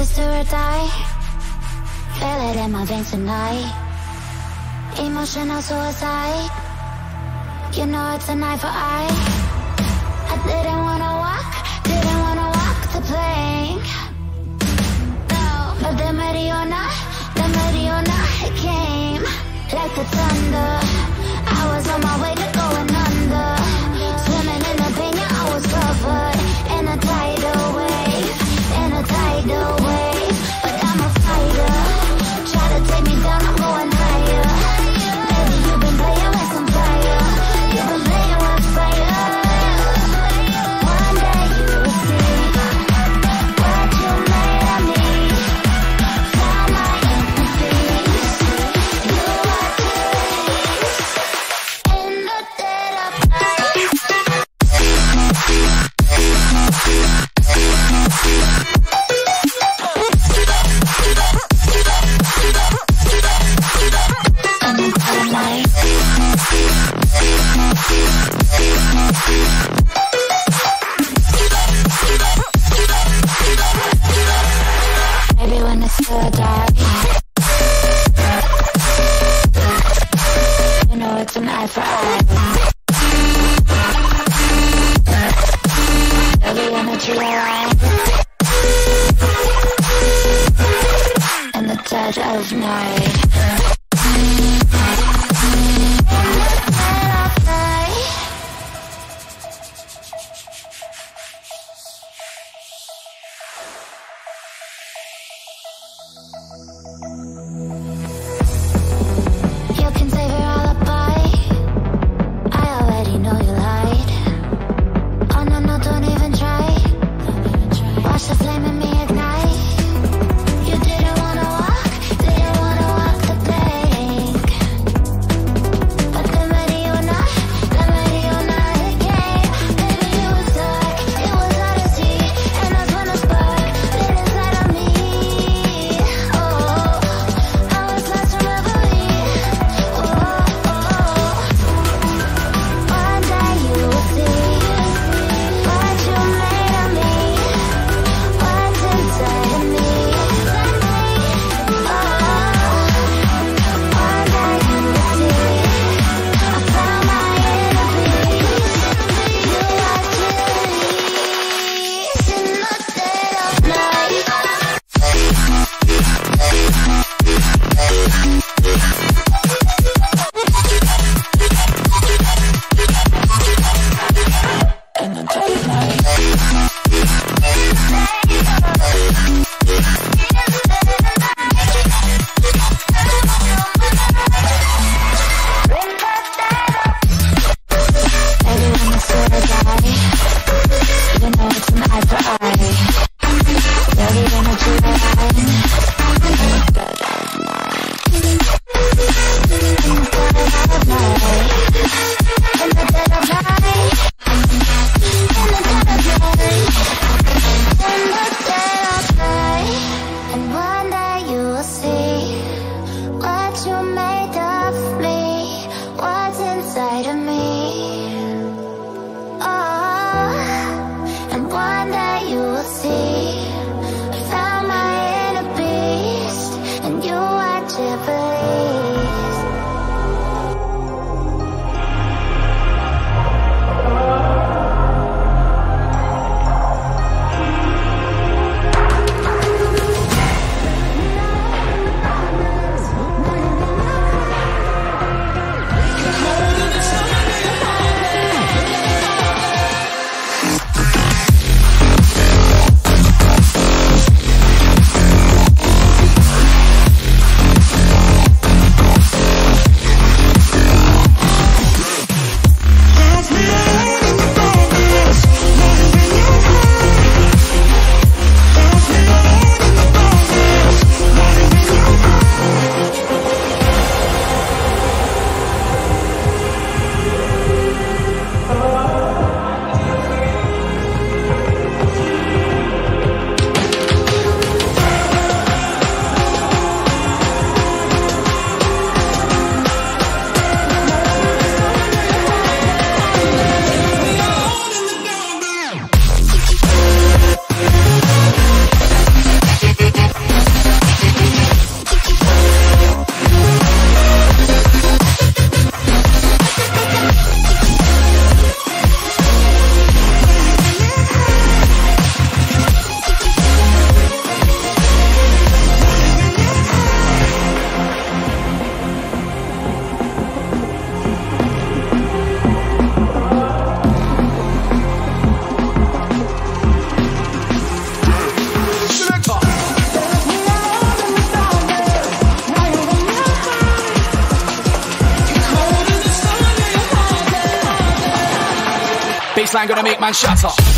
is do or die. Feel it in my veins tonight. Emotional suicide. You know it's an eye for eye. I didn't wanna walk the plank. No, but the Mariona, it came like the thunder. I was on my way to going under. Swimming in the pain, yeah, I was covered in a tidal wave, but I'm a fighter. Try to take me down, I'm going higher. Baby, you've been playing with some fire. You've been playing with fire. One day you will see what you made of me. Tell my enemies you are peace in the dead of night. Maybe when it's still dark, you know it's an eye for eye. Every energy alive in the dead of night. You can save your alibi. I already know you lied. Oh no, no, don't even try. Watch the flame in me ignite. You didn't wanna walk bassline gonna make man shatter.